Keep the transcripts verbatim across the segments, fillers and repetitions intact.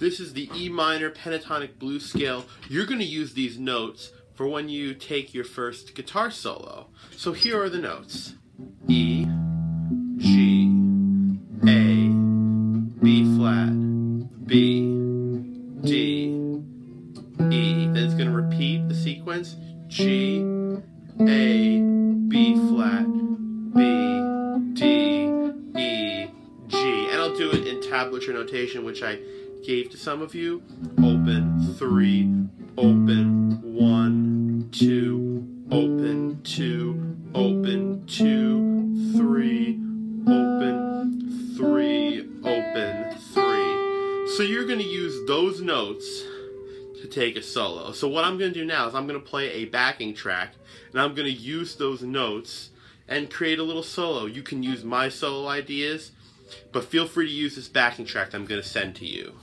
This is the E minor pentatonic blues scale. You're going to use these notes for when you take your first guitar solo. So here are the notes. E, G, A, B flat, B, D, E. Then it's going to repeat the sequence. G, A, B flat, B, D, E, G. And I'll do it in tablature notation, which I gave to some of you. Open, three, open, one, two, open, two, open, two, three, open, three, open, three. So you're going to use those notes to take a solo. So what I'm going to do now is I'm going to play a backing track, and I'm going to use those notes and create a little solo. You can use my solo ideas, but feel free to use this backing track that I'm going to send to you.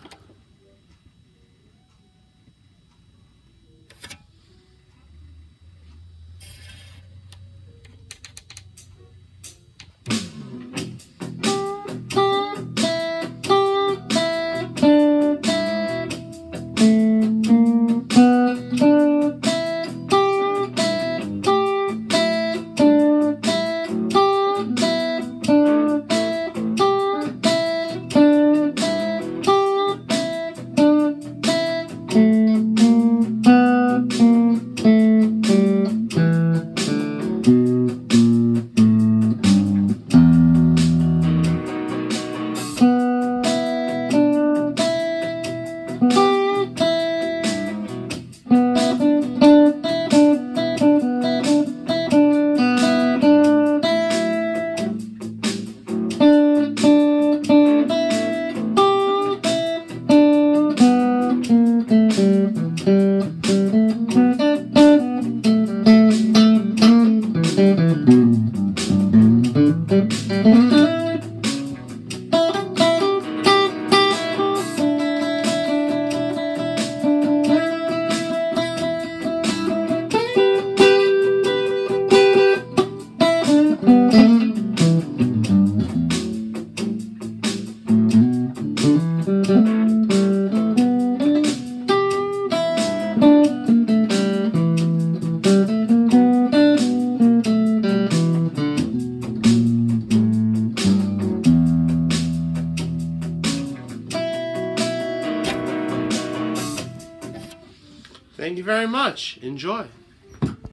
Thank you very much. Enjoy.